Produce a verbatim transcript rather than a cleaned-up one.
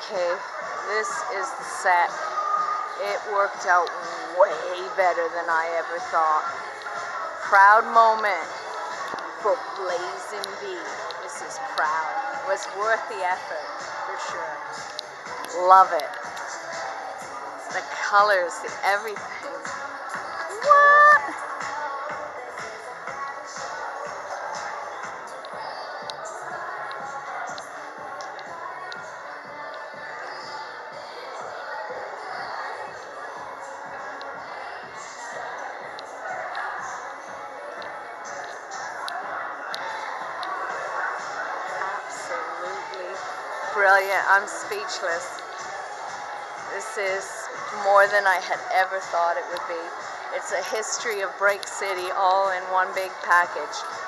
Okay, this is the set. It worked out way better than I ever thought. Proud moment for Blazin' Bee. This is proud. It was worth the effort, for sure. Love it. The colors, the everything. What? Absolutely brilliant. I'm speechless. This is more than I had ever thought it would be. It's a history of Break City all in one big package.